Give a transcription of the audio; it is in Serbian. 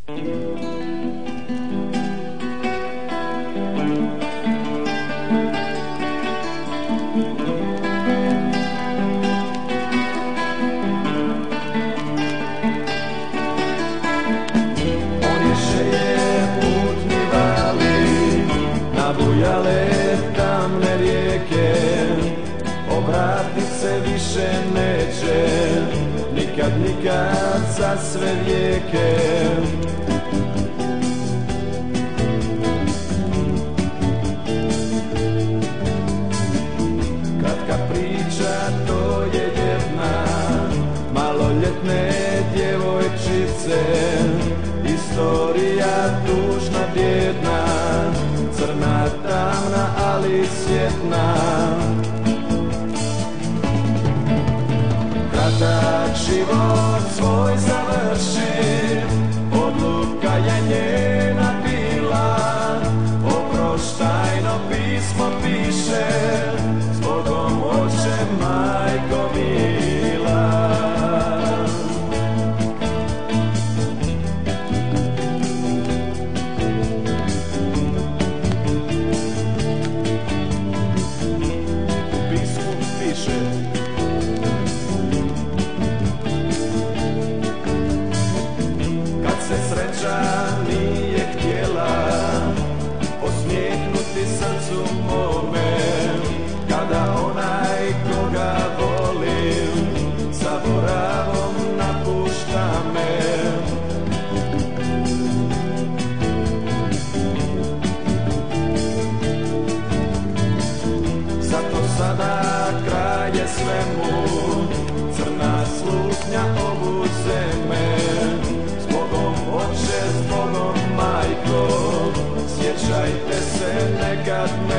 Nabujale tamne rijeke, obratit se više neće, nikad, nikad za sve vijeke. Kratka priča, to je jedna maloljetne djevojčice, istorija tužna, bijedna, crna, tamna, ali svjetna. Kratak život svoj završi, odluka je njena bila, oproštajno pismo piše, zbogom oče, majko mila. Sreća nije htjela osmijehnuti srcu mome, kada onaj koga volim zaboravom napušta me. Zato sada kraj je svemu, crna slutnja obuze me. Oče, zbogom, majko, sjećajte se nekad me.